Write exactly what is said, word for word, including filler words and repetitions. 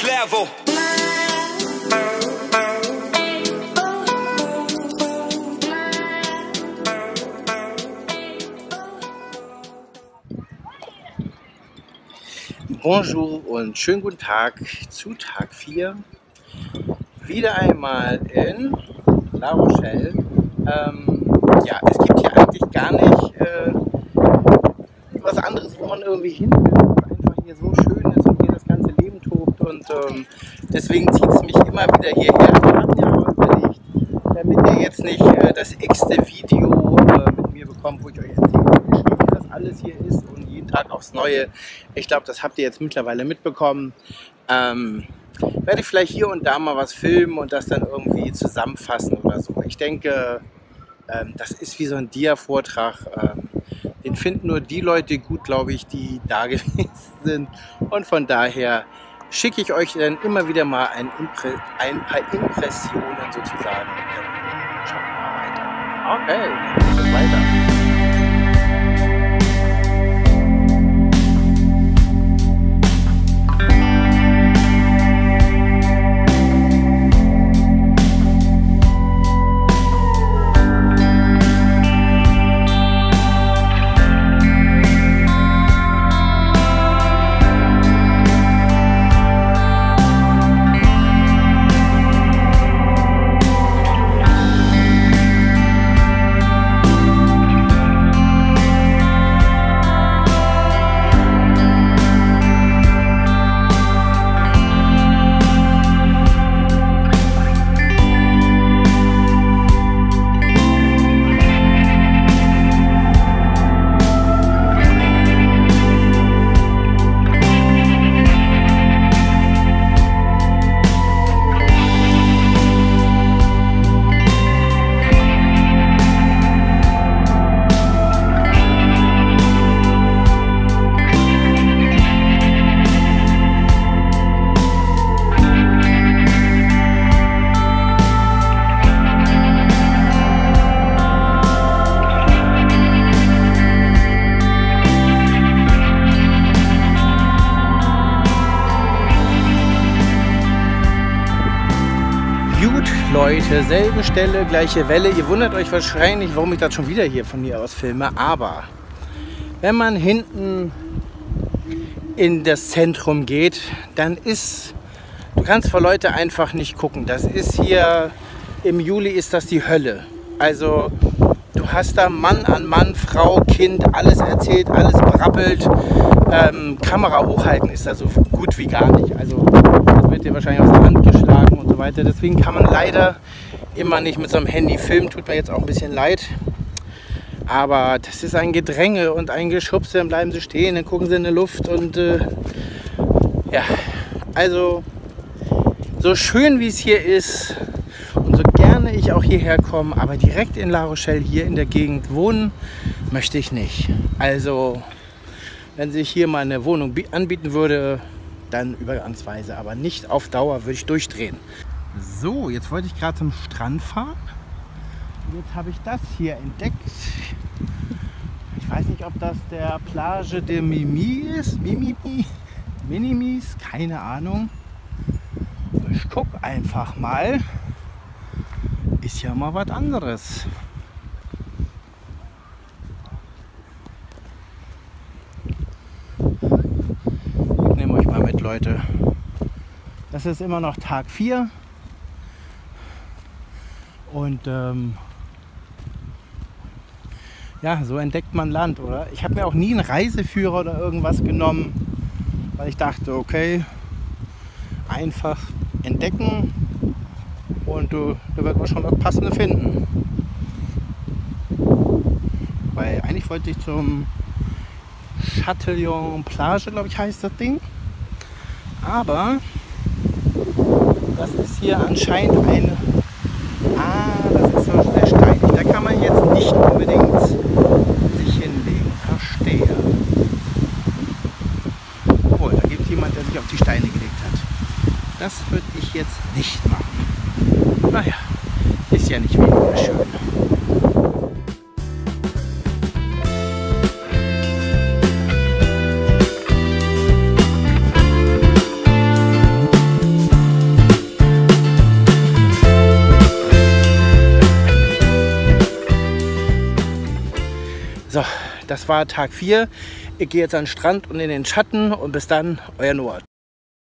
level. Bonjour und schönen guten Tag zu Tag vier. Wieder einmal in La Rochelle. Ähm, ja, es gibt hier eigentlich gar nicht äh, was anderes, wo man irgendwie hin will, weil es einfach hier so schön ist und hier das ganze Leben tobt. Und ähm, deswegen zieht es mich immer wieder hierher. Wir hatten ja aber überlegt, damit ihr jetzt nicht äh, das x-te Video äh, mit mir bekommt, wo ich euch erzähle, wie das alles hier ist und jeden Tag aufs Neue. Ich glaube, das habt ihr jetzt mittlerweile mitbekommen. Ähm, werde ich vielleicht hier und da mal was filmen und das dann irgendwie zusammenfassen oder so. Ich denke, ähm, das ist wie so ein Dia-Vortrag. Ähm, den finden nur die Leute gut, glaube ich, die da gewesen sind. Und von daher schicke ich euch dann immer wieder mal ein, Impre ein paar Impressionen sozusagen. Und dann schauen wir mal weiter. Okay, dann geht's weiter. Leute, selbe Stelle, gleiche Welle. Ihr wundert euch wahrscheinlich, warum ich das schon wieder hier von hier aus filme. Aber wenn man hinten in das Zentrum geht, dann ist, du kannst vor Leute einfach nicht gucken. Das ist hier, im Juli ist das die Hölle. Also du hast da Mann an Mann, Frau, Kind, alles erzählt, alles brabbelt. Ähm, Kamera hochhalten ist da so gut wie gar nicht. Also das wird dir wahrscheinlich aus der Hand geschlagen und so weiter. Deswegen kann man leider immer nicht mit so einem Handy filmen. Tut mir jetzt auch ein bisschen leid. Aber das ist ein Gedränge und ein Geschubse. Dann bleiben sie stehen, dann gucken sie in die Luft. Und äh, ja, also so schön wie es hier ist und so gerne ich auch hierher komme, aber direkt in La Rochelle hier in der Gegend wohnen möchte ich nicht. Also wenn sich hier mal eine Wohnung anbieten würde, dann übergangsweise, aber nicht auf Dauer, würde ich durchdrehen. So, jetzt wollte ich gerade zum Strand fahren. Und jetzt habe ich das hier entdeckt. Ich weiß nicht, ob das der Plage de Mimi ist. Mimi, Minimis, keine Ahnung. Ich gucke einfach mal. Ist ja mal was anderes. Ich nehme euch mal mit, Leute. Das ist immer noch Tag vier. Und ähm, ja, so entdeckt man Land, oder? Ich habe mir auch nie einen Reiseführer oder irgendwas genommen, weil ich dachte, okay, einfach entdecken und du, da wird man schon das Passende finden. Weil eigentlich wollte ich zum Chatillon Plage, glaube ich, heißt das Ding. Aber das ist hier anscheinend eine... Ah, das ist so sehr steinig. Da kann man jetzt nicht unbedingt sich hinlegen. Verstehe. Obwohl, da gibt es jemand, der sich auf die Steine gelegt hat. Das würde ich jetzt nicht machen. Naja, ist ja nicht weniger schön. So, das war Tag vier. Ich gehe jetzt an den Strand und in den Schatten und bis dann, euer Noah.